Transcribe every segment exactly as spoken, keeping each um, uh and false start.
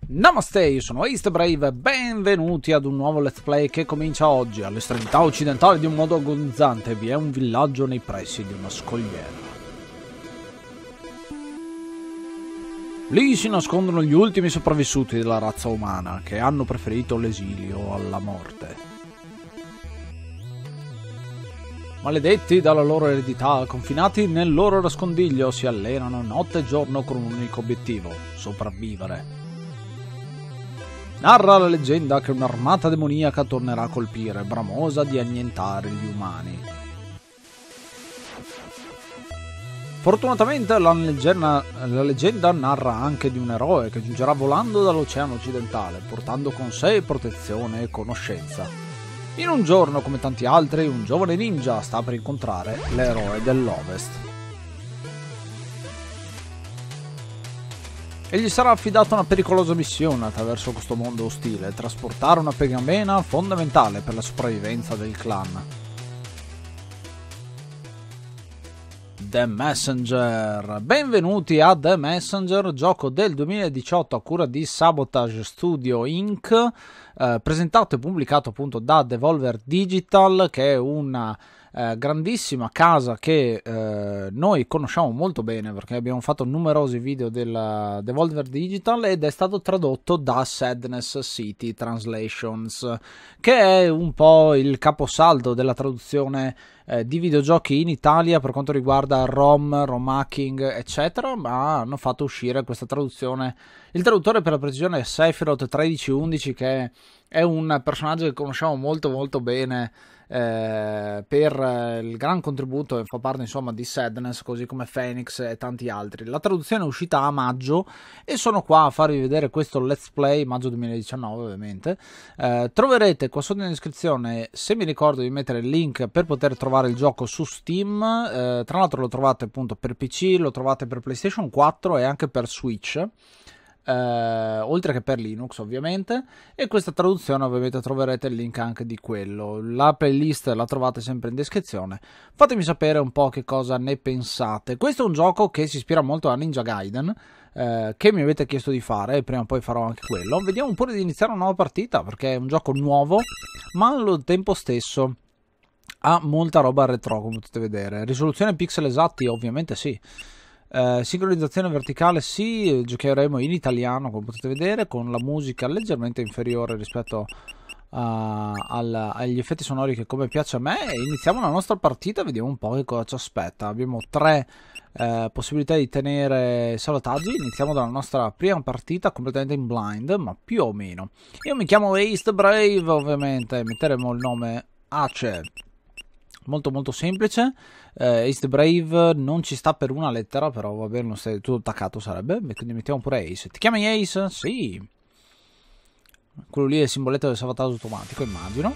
Namaste, io sono Ace the Brave e benvenuti ad un nuovo let's play che comincia oggi. All'estremità occidentale di un mondo agonizzante vi è un villaggio nei pressi di una scogliera. Lì si nascondono gli ultimi sopravvissuti della razza umana che hanno preferito l'esilio alla morte. Maledetti dalla loro eredità, confinati nel loro nascondiglio, si allenano notte e giorno con un unico obiettivo: sopravvivere. Narra la leggenda che un'armata demoniaca tornerà a colpire, bramosa di annientare gli umani. Fortunatamente la leggenda, la leggenda narra anche di un eroe che giungerà volando dall'oceano occidentale, portando con sé protezione e conoscenza. In un giorno, come tanti altri, un giovane ninja sta per incontrare l'eroe dell'Ovest. E gli sarà affidata una pericolosa missione attraverso questo mondo ostile: trasportare una pergamena fondamentale per la sopravvivenza del clan. The Messenger. Benvenuti a The Messenger, gioco del duemiladiciotto a cura di Sabotage Studio incorporated, eh, presentato e pubblicato appunto da Devolver Digital, che è una Eh, grandissima casa che eh, noi conosciamo molto bene perché abbiamo fatto numerosi video della Devolver Digital, ed è stato tradotto da Sadness City Translations, che è un po' il caposaldo della traduzione eh, di videogiochi in Italia per quanto riguarda ROM, ROM hacking eccetera, ma hanno fatto uscire questa traduzione. Il traduttore per la precisione è Sephiroth tredici undici, che è un personaggio che conosciamo molto molto bene Eh, per eh, il gran contributo, e fa parte insomma di Sadness, così come Phoenix e tanti altri. La traduzione è uscita a maggio e sono qua a farvi vedere questo let's play, maggio duemiladiciannove ovviamente. Eh, troverete qua sotto in descrizione, se mi ricordo, di mettere il link per poter trovare il gioco su Steam. Eh, tra l'altro lo trovate appunto per P C, lo trovate per PlayStation quattro e anche per Switch. Uh, oltre che per Linux ovviamente, e questa traduzione ovviamente troverete il link anche di quello. La playlist la trovate sempre in descrizione. Fatemi sapere un po' che cosa ne pensate. Questo è un gioco che si ispira molto a Ninja Gaiden, uh, che mi avete chiesto di fare, e prima o poi farò anche quello. Vediamo pure di iniziare una nuova partita, perché è un gioco nuovo ma allo tempo stesso ha molta roba retro, come potete vedere. Risoluzione pixel esatti ovviamente sì. Uh, sincronizzazione verticale sì, giocheremo in italiano come potete vedere, con la musica leggermente inferiore rispetto a, al, agli effetti sonori che come piace a me. E iniziamo la nostra partita, vediamo un po' che cosa ci aspetta. Abbiamo tre uh, possibilità di tenere salvataggi. Iniziamo dalla nostra prima partita completamente in blind, ma più o meno. Io mi chiamo Ace the Brave, ovviamente metteremo il nome Ace, molto molto semplice. eh, Ace the Brave non ci sta per una lettera, però va bene, non stai tutto attaccato sarebbe, quindi mettiamo pure Ace. Ti chiami Ace? Sì. Quello lì è il simboletto del salvataggio automatico, immagino.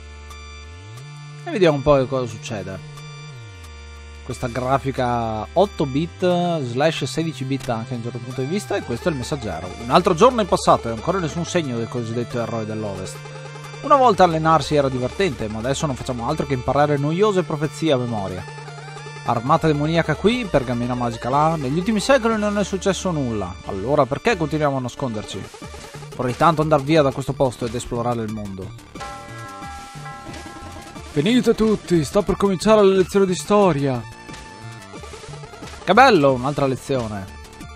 E vediamo un po' che cosa succede. Questa grafica otto bit slash sedici bit anche a un certo punto di vista. E questo è il messaggero. Un altro giorno in passato e ancora nessun segno del cosiddetto eroe dell'Ovest. Una volta allenarsi era divertente, ma adesso non facciamo altro che imparare noiose profezie a memoria. Armata demoniaca qui, pergamena magica là, negli ultimi secoli non è successo nulla, allora perché continuiamo a nasconderci? Vorrei tanto andare via da questo posto ed esplorare il mondo. Venite tutti, sta per cominciare la lezione di storia. Che bello, un'altra lezione.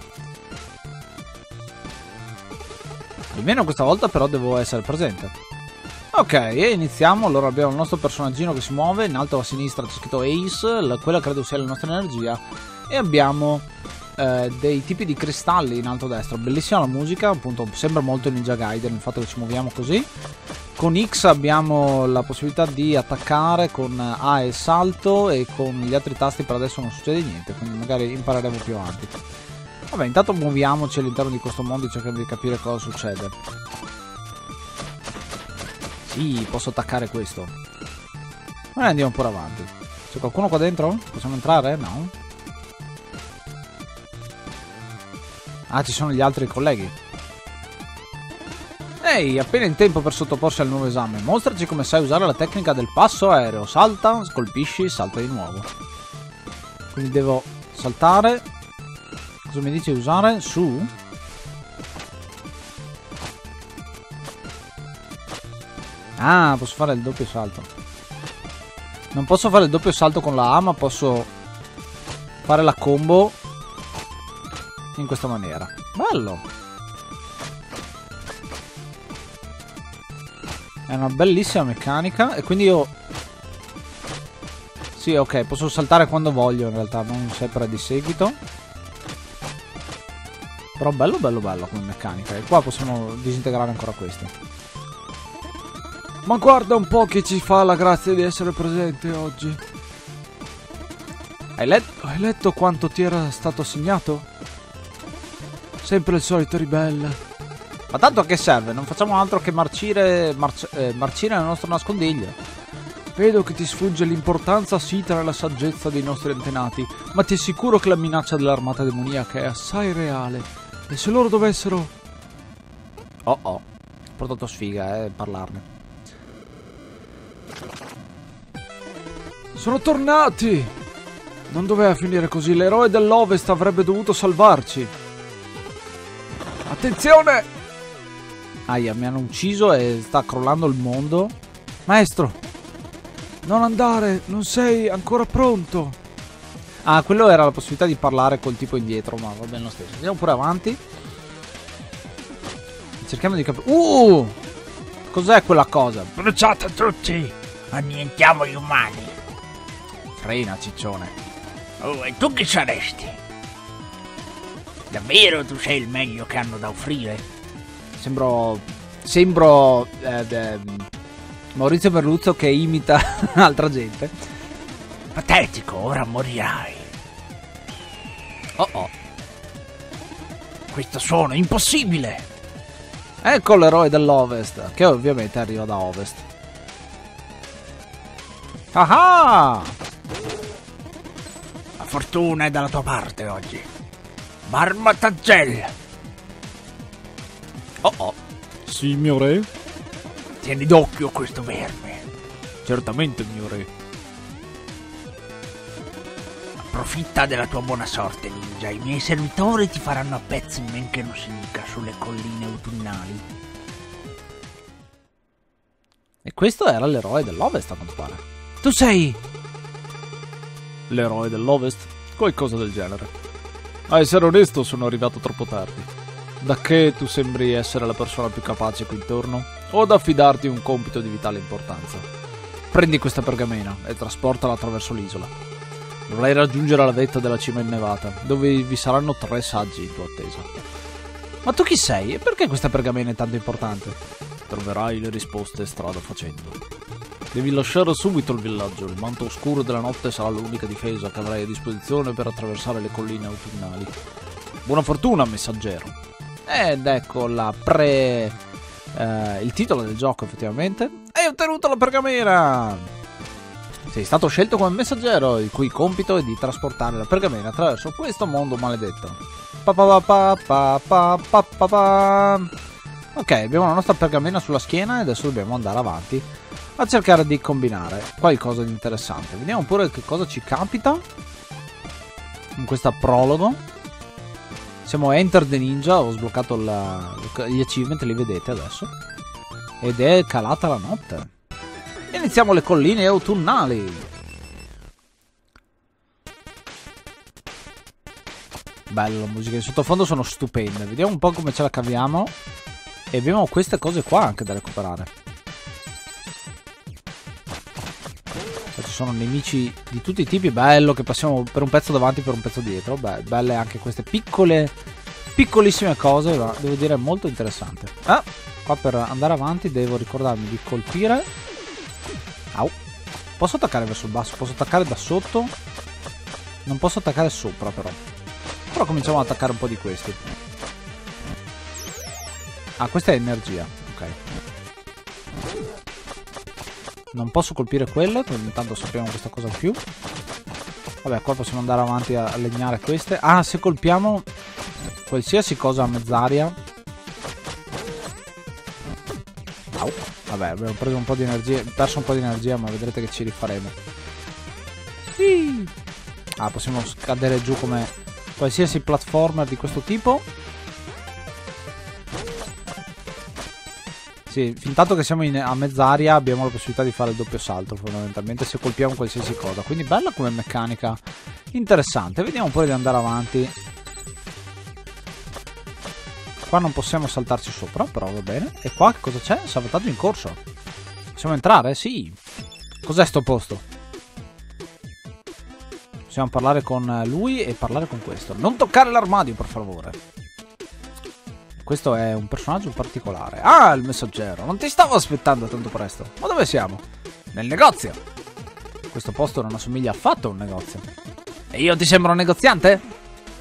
Almeno questa volta però devo essere presente. Ok, e iniziamo. Allora abbiamo il nostro personaggino che si muove. In alto a sinistra c'è scritto Ace, la, quella credo sia la nostra energia. E abbiamo eh, dei tipi di cristalli in alto a destra. Bellissima la musica, appunto sembra molto Ninja Gaiden il fatto che ci muoviamo così. Con X abbiamo la possibilità di attaccare, con A e salto, e con gli altri tasti per adesso non succede niente, quindi magari impareremo più avanti. Vabbè, intanto muoviamoci all'interno di questo mondo e cerchiamo di capire cosa succede. Sì, posso attaccare questo. Ma andiamo pure avanti. C'è qualcuno qua dentro? Possiamo entrare? No. Ah, ci sono gli altri colleghi. Ehi, appena in tempo per sottoporsi al nuovo esame. Mostraci come sai usare la tecnica del passo aereo. Salta, scolpisci, salta di nuovo. Quindi devo saltare. Cosa mi dice usare? Su? Ah, posso fare il doppio salto. Non posso fare il doppio salto con la A, ma posso fare la combo in questa maniera. Bello. È una bellissima meccanica. E quindi io... Sì, ok, posso saltare quando voglio in realtà, non sempre di seguito. Però bello, bello, bello come meccanica. E qua possiamo disintegrare ancora questi. Ma guarda un po' che ci fa la grazia di essere presente oggi. Hai letto? Hai letto quanto ti era stato assegnato? Sempre il solito ribelle. Ma tanto a che serve? Non facciamo altro che marcire, marci eh, marcire nel nostro nascondiglio. Vedo che ti sfugge l'importanza sita nella saggezza dei nostri antenati, ma ti assicuro che la minaccia dell'armata demoniaca è assai reale. E se loro dovessero... Oh oh, portato sfiga, eh, parlarne. Sono tornati! Non doveva finire così, l'eroe dell'Ovest avrebbe dovuto salvarci. Attenzione! Aia, mi hanno ucciso e sta crollando il mondo. Maestro! Non andare, non sei ancora pronto. Ah, quello era la possibilità di parlare col tipo indietro, ma va bene lo stesso. Andiamo pure avanti. Cerchiamo di capire. Uh! Cos'è quella cosa? Bruciate tutti! Annientiamo gli umani! Frena, ciccione. Oh, e tu chi saresti? Davvero tu sei il meglio che hanno da offrire? Sembro... Sembro... Eh, eh, Maurizio Merluzzo che imita altra gente. Patetico, ora morirai. Oh oh. Questo suono è impossibile. Ecco l'eroe dell'Ovest, che ovviamente arriva da Ovest. Ah! La fortuna è dalla tua parte oggi. Barbatagel. Oh oh. Sì, mio re? Tieni d'occhio questo verme. Certamente, mio re. Approfitta della tua buona sorte, ninja. I miei servitori ti faranno a pezzi men che non si dica sulle colline autunnali. E questo era l'eroe dell'Ovest, a quanto pare. Tu sei... l'eroe dell'Ovest? Qualcosa del genere. A essere onesto, sono arrivato troppo tardi. Da che tu sembri essere la persona più capace qui intorno? O ad affidarti un compito di vitale importanza? Prendi questa pergamena e trasportala attraverso l'isola. Dovrai raggiungere la vetta della cima innevata, dove vi saranno tre saggi in tua attesa. Ma tu chi sei? E perché questa pergamena è tanto importante? Troverai le risposte strada facendo. Devi lasciare subito il villaggio. Il manto oscuro della notte sarà l'unica difesa che avrai a disposizione per attraversare le colline autunnali. Buona fortuna, messaggero! Ed ecco la pre... Eh, il titolo del gioco, effettivamente. Hai ottenuto la pergamena! Sei stato scelto come messaggero, il cui compito è di trasportare la pergamena attraverso questo mondo maledetto. Pa pa pa pa pa pa pa pa. Ok, abbiamo la nostra pergamena sulla schiena e adesso dobbiamo andare avanti a cercare di combinare qualcosa di interessante. Vediamo pure che cosa ci capita in questa prologo. Siamo Enter the Ninja, ho sbloccato la, gli achievement, li vedete adesso. Ed è calata la notte. Iniziamo le colline autunnali. Bella la musica di sottofondo, sono stupende. Vediamo un po' come ce la caviamo. E abbiamo queste cose qua anche da recuperare. Ci sono nemici di tutti i tipi. Bello che passiamo per un pezzo davanti per un pezzo dietro. Beh, belle anche queste piccole piccolissime cose, ma devo dire molto interessante. Ah, qua per andare avanti devo ricordarmi di colpire. Au. Posso attaccare verso il basso, posso attaccare da sotto. Non posso attaccare sopra però. Però cominciamo ad attaccare un po' di questi. Ah, questa è energia. Ok. Non posso colpire quello, intanto sappiamo questa cosa in più. Vabbè, qua possiamo andare avanti a legnare queste. Ah, se colpiamo qualsiasi cosa a mezz'aria. Au. Vabbè, abbiamo preso un po' di energia, perso un po' di energia, ma vedrete che ci rifaremo. Sì. Ah, possiamo scadere giù come qualsiasi platformer di questo tipo. Sì, fin tanto che siamo in, a mezz'aria abbiamo la possibilità di fare il doppio salto fondamentalmente se colpiamo qualsiasi cosa. Quindi bella come meccanica, interessante. Vediamo poi di andare avanti. Qua non possiamo saltarci sopra, però va bene. E qua che cosa c'è? Salvataggio in corso. Possiamo entrare? Sì. Cos'è sto posto? Possiamo parlare con lui e parlare con questo. Non toccare l'armadio, per favore. Questo è un personaggio particolare. Ah, il messaggero. Non ti stavo aspettando tanto presto. Ma dove siamo? Nel negozio. Questo posto non assomiglia affatto a un negozio. E io ti sembro un negoziante?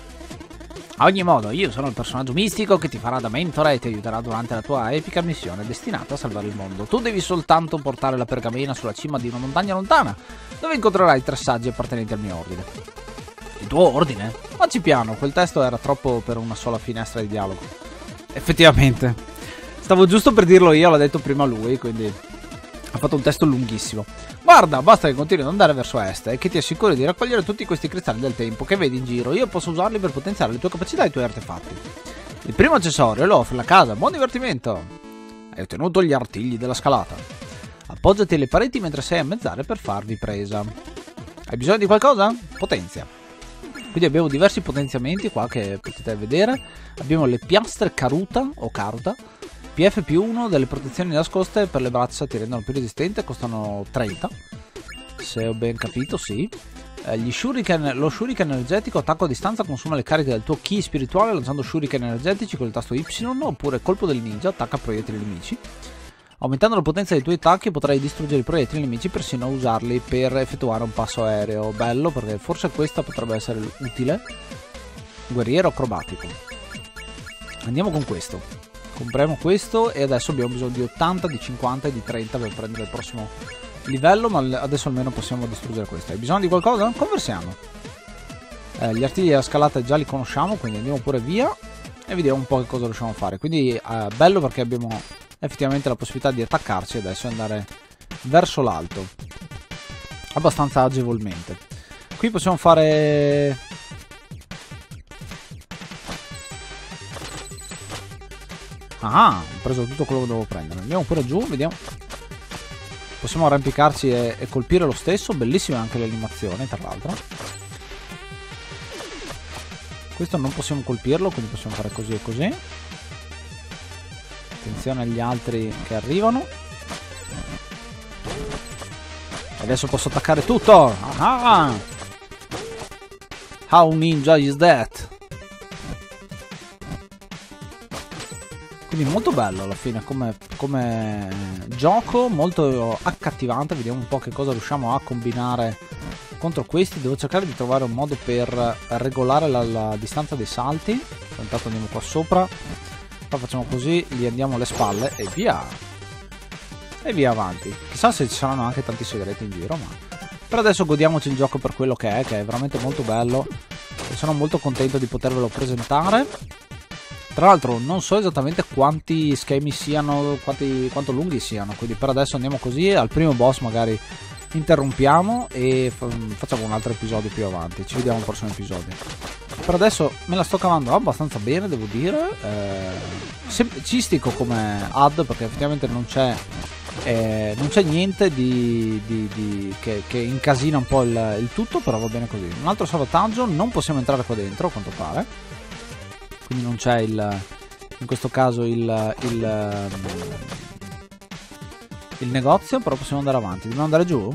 A ogni modo, io sono il personaggio mistico che ti farà da mentore e ti aiuterà durante la tua epica missione destinata a salvare il mondo. Tu devi soltanto portare la pergamena sulla cima di una montagna lontana, dove incontrerai tre saggi appartenenti al mio ordine. Il tuo ordine? Facci piano, quel testo era troppo per una sola finestra di dialogo. Effettivamente. Stavo giusto per dirlo io, l'ha detto prima lui, quindi ha fatto un testo lunghissimo. Guarda, basta che continui ad andare verso est e che ti assicuri di raccogliere tutti questi cristalli del tempo che vedi in giro. Io posso usarli per potenziare le tue capacità e i tuoi artefatti. Il primo accessorio lo offre la casa. Buon divertimento! Hai ottenuto gli artigli della scalata. Appoggiati alle pareti mentre sei a mezz'aria per farvi presa. Hai bisogno di qualcosa? Potenzia. Quindi abbiamo diversi potenziamenti qua che potete vedere. Abbiamo le piastre Karuta o Karuta. P F più uno delle protezioni nascoste per le braccia ti rendono più resistente, costano trenta. Se ho ben capito, sì. Eh, gli shuriken, lo shuriken energetico attacco a distanza consuma le cariche del tuo ki spirituale lanciando shuriken energetici con il tasto Y, oppure colpo del ninja attacca proiettili nemici. Aumentando la potenza dei tuoi attacchi potrai distruggere i proiettili nemici persino usarli per effettuare un passo aereo. Bello, perché forse questa potrebbe essere utile. Guerriero acrobatico. Andiamo con questo. Compriamo questo e adesso abbiamo bisogno di ottanta, di cinquanta e di trenta per prendere il prossimo livello, ma adesso almeno possiamo distruggere questo. Hai bisogno di qualcosa? Conversiamo. Eh, gli artigli della scalata già li conosciamo, quindi andiamo pure via e vediamo un po' che cosa riusciamo a fare. Quindi eh, bello perché abbiamo effettivamente la possibilità di attaccarci adesso e andare verso l'alto abbastanza agevolmente. Qui possiamo fare... Ah, ho preso tutto quello che dovevo prendere. Andiamo pure giù, vediamo. Possiamo arrampicarci e, e colpire lo stesso. Bellissima anche l'animazione, tra l'altro. Questo non possiamo colpirlo, quindi possiamo fare così e così. Attenzione agli altri che arrivano. Adesso posso attaccare tutto. Ah! How ninja is that? Quindi molto bello alla fine come, come gioco, molto accattivante. Vediamo un po' che cosa riusciamo a combinare contro questi. Devo cercare di trovare un modo per regolare la, la distanza dei salti. Intanto andiamo qua sopra, poi facciamo così, gli andiamo alle spalle e via. E via avanti. Chissà se ci saranno anche tanti segreti in giro, ma per adesso godiamoci il gioco per quello che è, che è veramente molto bello. E sono molto contento di potervelo presentare. Tra l'altro non so esattamente quanti schemi siano, quanti, quanto lunghi siano, quindi per adesso andiamo così. Al primo boss magari interrompiamo e facciamo un altro episodio più avanti. Ci vediamo al prossimo episodio. Per adesso me la sto cavando abbastanza bene, devo dire. Eh, semplicistico come ad, perché effettivamente non c'è eh, non c'è niente di, di, di, che, che incasina un po' il, il tutto, però va bene così. Un altro salvataggio, non possiamo entrare qua dentro a quanto pare. Quindi non c'è il, in questo caso il, il, il negozio, però possiamo andare avanti. Dobbiamo andare giù?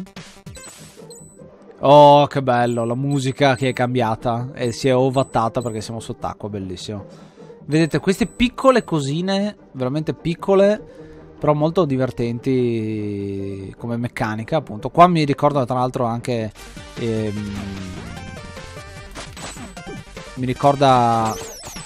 Oh, che bello, la musica che è cambiata e si è ovattata perché siamo sott'acqua, bellissimo. Vedete queste piccole cosine, veramente piccole, però molto divertenti come meccanica, appunto. Qua mi ricorda tra l'altro anche... Ehm, mi ricorda...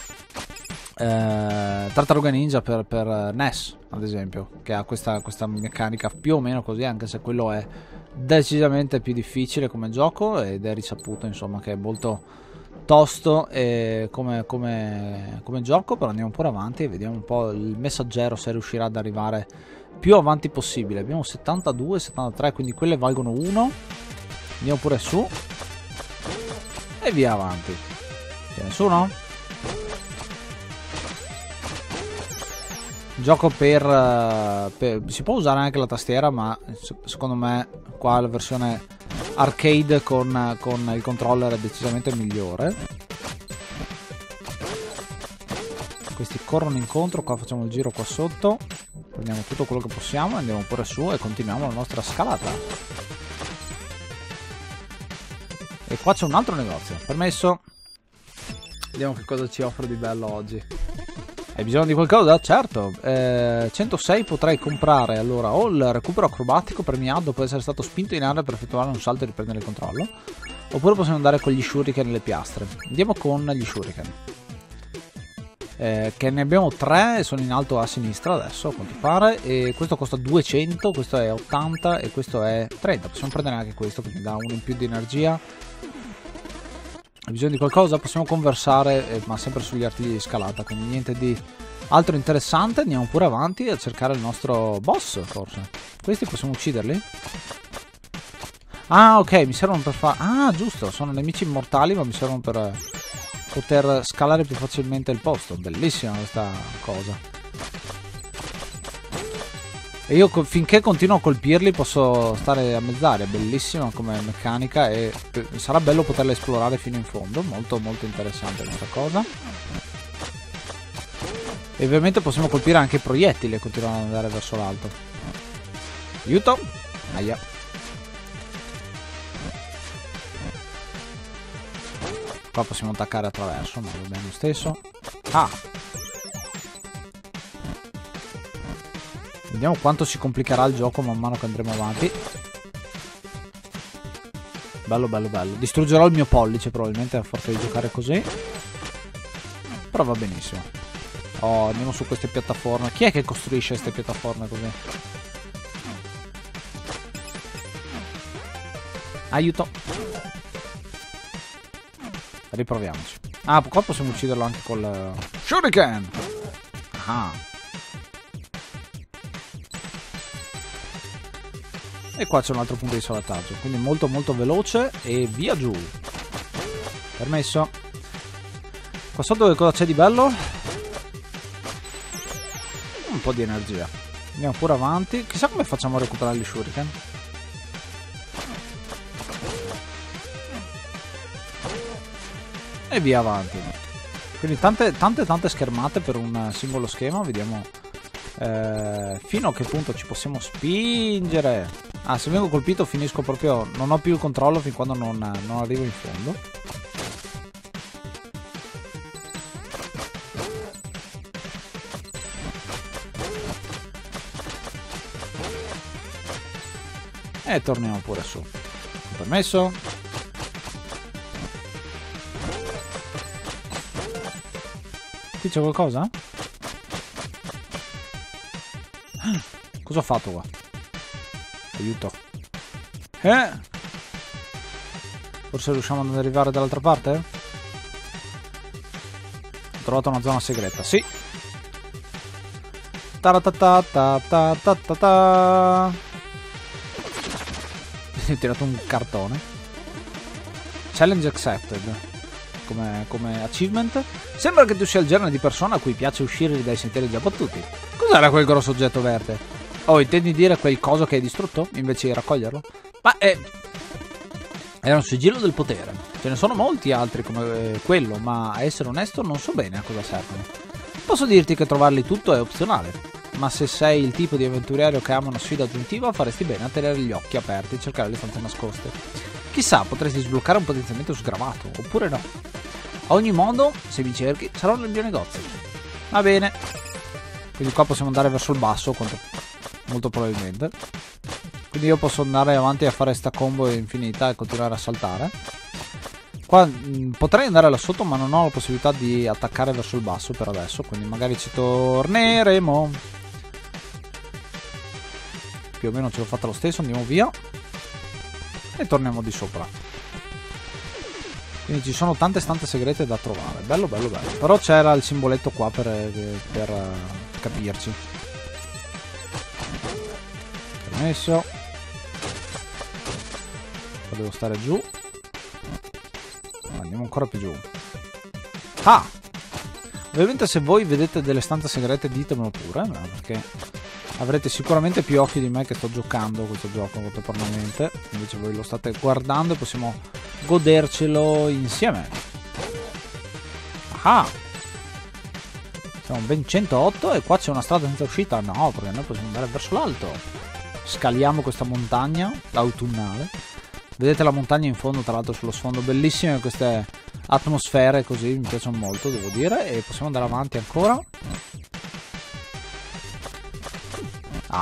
Eh, Tartaruga Ninja per, per N E S, ad esempio, che ha questa, questa meccanica più o meno così, anche se quello è decisamente più difficile come gioco ed è risaputo insomma che è molto tosto e come, come, come gioco. Però andiamo pure avanti e vediamo un po' il messaggero se riuscirà ad arrivare più avanti possibile. Abbiamo settantadue, settantatré, quindi quelle valgono uno. Andiamo pure su e via avanti. C'è nessuno? Gioco per, uh, per... si può usare anche la tastiera, ma secondo me qua la versione arcade con, con il controller è decisamente migliore. Questi corrono incontro, qua facciamo il giro qua sotto, prendiamo tutto quello che possiamo, andiamo pure su e continuiamo la nostra scalata. E qua c'è un altro negozio, permesso. Vediamo che cosa ci offre di bello oggi. Hai bisogno di qualcosa? Certo. eh, centosei potrei comprare allora o il recupero acrobatico premiato dopo essere stato spinto in aria per effettuare un salto e riprendere il controllo, oppure possiamo andare con gli shuriken e le piastre. Andiamo con gli shuriken, eh, che ne abbiamo tre, sono in alto a sinistra adesso a quanto pare, e questo costa duecento, questo è ottanta e questo è trenta. Possiamo prendere anche questo che mi dà uno in più di energia. Hai bisogno di qualcosa? Possiamo conversare, eh, ma sempre sugli artigli di scalata, quindi niente di altro interessante. Andiamo pure avanti a cercare il nostro boss, forse. Questi possiamo ucciderli? Ah, ok, mi servono per fare... Ah, giusto, sono nemici immortali, ma mi servono per poter scalare più facilmente il posto. Bellissima questa cosa. E io finché continuo a colpirli posso stare a mezz'aria. Bellissima come meccanica e sarà bello poterla esplorare fino in fondo. Molto molto interessante questa cosa. E ovviamente possiamo colpire anche i proiettili e continuare ad andare verso l'alto. Aiuto! Aia. Qua possiamo attaccare attraverso, ma va bene lo stesso. Ah! Vediamo quanto si complicherà il gioco man mano che andremo avanti. Bello, bello, bello. Distruggerò il mio pollice probabilmente a forza di giocare così. Però va benissimo. Oh, andiamo su queste piattaforme. Chi è che costruisce queste piattaforme così? Aiuto. Riproviamoci. Ah, qua possiamo ucciderlo anche col shuriken. Ah. E qua c'è un altro punto di salvataggio, quindi molto molto veloce e via giù. Permesso. Qua sotto che cosa c'è di bello? Un po' di energia. Andiamo pure avanti. Chissà come facciamo a recuperare gli shuriken. E via avanti. Quindi tante tante tante schermate per un singolo schema. Vediamo eh, fino a che punto ci possiamo spingere. Ah, se vengo colpito finisco proprio... Non ho più il controllo fin quando non, non arrivo in fondo. E torniamo pure su. Permesso? Qui c'è qualcosa? Cosa ho fatto qua? Aiuto. Eh? Forse riusciamo ad arrivare dall'altra parte? Ho trovato una zona segreta, sì. Ta-ta-ta-ta-ta-ta-ta. Ho tirato un cartone. Challenge accepted. Come, come achievement. Sembra che tu sia il genere di persona a cui piace uscire dai sentieri già battuti. Cos'era quel grosso oggetto verde? Oh, intendi dire quel coso che hai distrutto? Invece di raccoglierlo? Ma è... era un sigillo del potere. Ce ne sono molti altri come eh, quello, ma a essere onesto non so bene a cosa servono. Posso dirti che trovarli tutto è opzionale, ma se sei il tipo di avventuriero che ama una sfida aggiuntiva faresti bene a tenere gli occhi aperti e cercare le stanze nascoste. Chissà, potresti sbloccare un potenziamento sgravato, oppure no. A ogni modo, se mi cerchi, sarò nel mio negozio. Va bene. Quindi qua possiamo andare verso il basso, molto probabilmente. Quindi io posso andare avanti a fare sta combo infinita e continuare a saltare. Qua mh, potrei andare là sotto, ma non ho la possibilità di attaccare verso il basso per adesso, quindi magari ci torneremo. Più o meno ce l'ho fatta lo stesso, andiamo via. E torniamo di sopra. Quindi ci sono tante stanze segrete da trovare. Bello, bello, bello. Però c'era il simboletto qua per, per uh, capirci. Permesso. Qua devo stare giù. Andiamo ancora più giù. Ah! Ovviamente se voi vedete delle stanze segrete ditemelo pure, no? Perché avrete sicuramente più occhi di me che sto giocando questo gioco contemporaneamente. Invece voi lo state guardando e possiamo godercelo insieme. Ah! Siamo ben centootto e qua c'è una strada senza uscita. No, perché noi possiamo andare verso l'alto. Scaliamo questa montagna autunnale. Vedete la montagna in fondo, tra l'altro, sullo sfondo. Bellissime queste atmosfere così, mi piacciono molto, devo dire. E possiamo andare avanti ancora. Ah,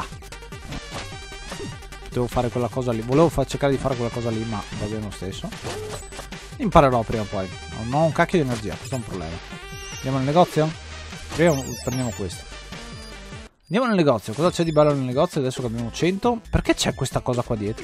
devo fare quella cosa lì. Volevo far cercare di fare quella cosa lì, ma va bene lo stesso. Imparerò prima o poi. Non ho un cacchio di energia, questo è un problema. Andiamo nel negozio? Prima prendiamo questo. Andiamo nel negozio. Cosa c'è di bello nel negozio adesso che abbiamo cento? Perché c'è questa cosa qua dietro?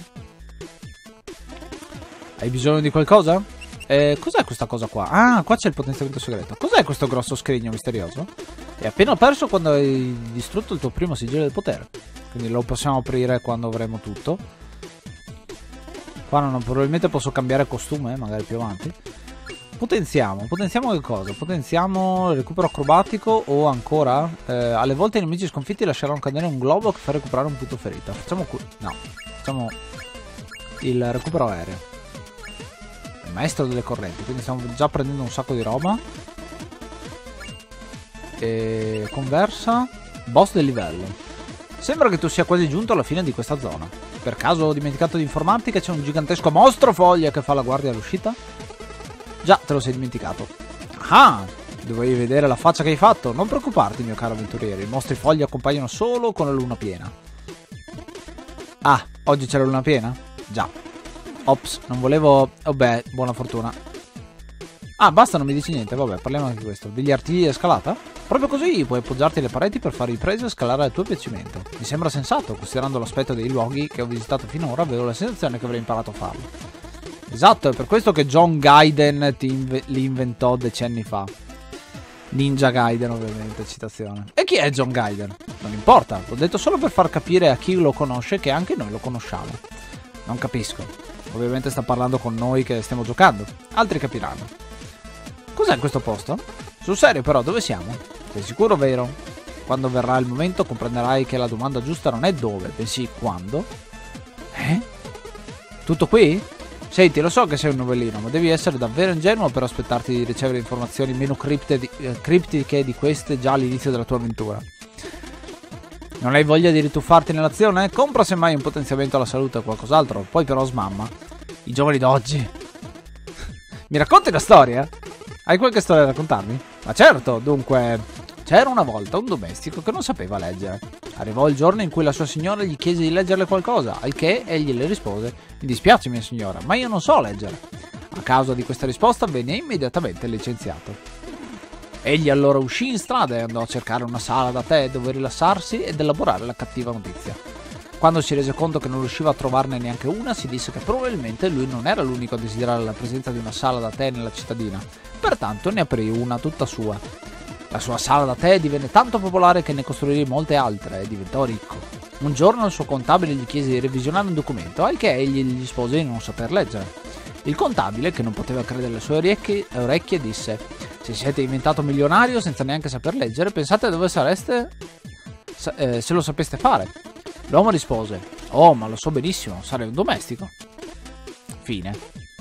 Hai bisogno di qualcosa? Eh, cos'è questa cosa qua? Ah, qua c'è il potenziamento segreto. Cos'è questo grosso scrigno misterioso? È appena perso quando hai distrutto il tuo primo sigillo del potere. Quindi lo possiamo aprire quando avremo tutto. Qua non, probabilmente posso cambiare costume, magari più avanti. Potenziamo. Potenziamo che cosa? Potenziamo il recupero acrobatico o ancora... Eh, alle volte i nemici sconfitti lasceranno cadere un globo che fa recuperare un punto ferita. Facciamo qui... No. Facciamo il recupero aereo. Maestro delle correnti, quindi stiamo già prendendo un sacco di roba. E conversa. Boss del livello. Sembra che tu sia quasi giunto alla fine di questa zona. Per caso ho dimenticato di informarti che c'è un gigantesco mostro foglia che fa la guardia all'uscita? Già, te lo sei dimenticato. Ah, dovevi vedere la faccia che hai fatto. Non preoccuparti, mio caro avventuriere, i mostri foglia accompagnano solo con la luna piena. Ah, oggi c'è la luna piena? Già. Ops, non volevo... Vabbè, buona fortuna. Ah, basta, non mi dici niente. Vabbè, parliamo anche di questo. Degli artigli e scalata? Proprio così, puoi appoggiarti alle pareti per fare riprese e scalare al tuo piacimento. Mi sembra sensato, considerando l'aspetto dei luoghi che ho visitato finora, avevo la sensazione che avrei imparato a farlo. Esatto, è per questo che John Gaiden ti inve li inventò decenni fa. Ninja Gaiden, ovviamente, citazione. E chi è John Gaiden? Non importa, l'ho detto solo per far capire a chi lo conosce che anche noi lo conosciamo. Non capisco. Ovviamente sta parlando con noi che stiamo giocando. Altri capiranno. Cos'è questo posto? Sul serio però, dove siamo? Sei sicuro, vero? Quando verrà il momento comprenderai che la domanda giusta non è dove, bensì quando. Eh? Tutto qui? Senti, lo so che sei un novellino, ma devi essere davvero ingenuo per aspettarti di ricevere informazioni meno cripte di, eh, criptiche di queste già all'inizio della tua avventura. Non hai voglia di rituffarti nell'azione? Compra semmai un potenziamento alla salute o qualcos'altro, poi però smamma. I giovani d'oggi. Mi racconti una storia? Hai qualche storia da raccontarmi? Ma certo, dunque... C'era una volta un domestico che non sapeva leggere. Arrivò il giorno in cui la sua signora gli chiese di leggerle qualcosa, al che egli le rispose: mi dispiace mia signora, ma io non so leggere. A causa di questa risposta venne immediatamente licenziato. Egli allora uscì in strada e andò a cercare una sala da tè dove rilassarsi ed elaborare la cattiva notizia. Quando si rese conto che non riusciva a trovarne neanche una, si disse che probabilmente lui non era l'unico a desiderare la presenza di una sala da tè nella cittadina, pertanto ne aprì una tutta sua. La sua sala da tè divenne tanto popolare che ne costruì molte altre e diventò ricco. Un giorno il suo contabile gli chiese di revisionare un documento, al che egli gli rispose di non saper leggere. Il contabile, che non poteva credere alle sue orecchie, orecchie disse: se siete diventato milionario senza neanche saper leggere, pensate dove sareste sa eh, se lo sapeste fare. L'uomo rispose: oh, ma lo so benissimo, sarei un domestico. Fine.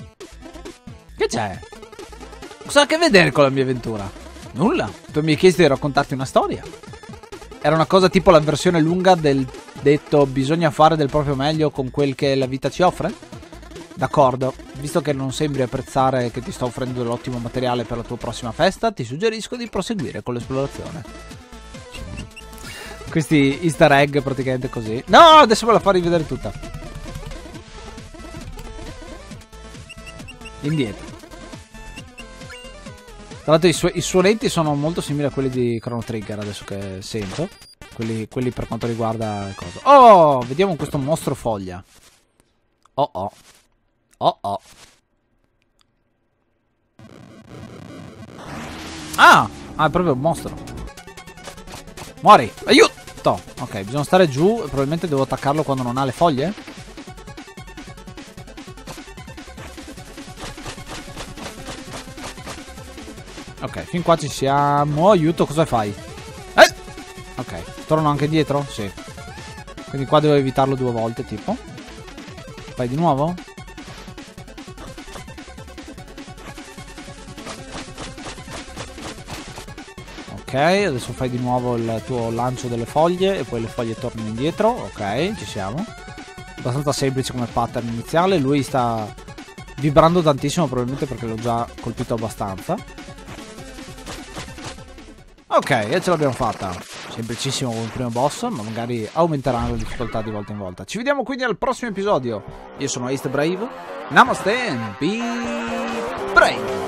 Che c'è? Cosa ha a che vedere con la mia avventura? Nulla. Tu mi hai chiesto di raccontarti una storia. Era una cosa tipo la versione lunga del detto bisogna fare del proprio meglio con quel che la vita ci offre? D'accordo, visto che non sembri apprezzare che ti sto offrendo dell'ottimo materiale per la tua prossima festa, ti suggerisco di proseguire con l'esplorazione. Questi easter egg praticamente così. No, adesso me la fa rivedere tutta. Indietro. Tra l'altro i, su i suonetti sono molto simili a quelli di Chrono Trigger, adesso che sento. Quelli, quelli per quanto riguarda le cose. Oh, vediamo questo mostro foglia. Oh oh. Oh oh. Ah! Ah, è proprio un mostro. Muori! Aiuto! Ok, bisogna stare giù. Probabilmente devo attaccarlo quando non ha le foglie. Ok, Ok, fin qua ci siamo. Aiuto, cosa fai? Eh! Ok, torno anche dietro? Sì. Quindi qua devo evitarlo due volte, tipo. Fai di nuovo? Ok, adesso fai di nuovo il tuo lancio delle foglie e poi le foglie tornano indietro. Ok, ci siamo. Abbastanza semplice come pattern iniziale. Lui sta vibrando tantissimo, probabilmente perché l'ho già colpito abbastanza. Ok, e ce l'abbiamo fatta. Semplicissimo come il primo boss, ma magari aumenteranno la difficoltà di volta in volta. Ci vediamo quindi al prossimo episodio. Io sono Ace the Brave. Namaste and be brave.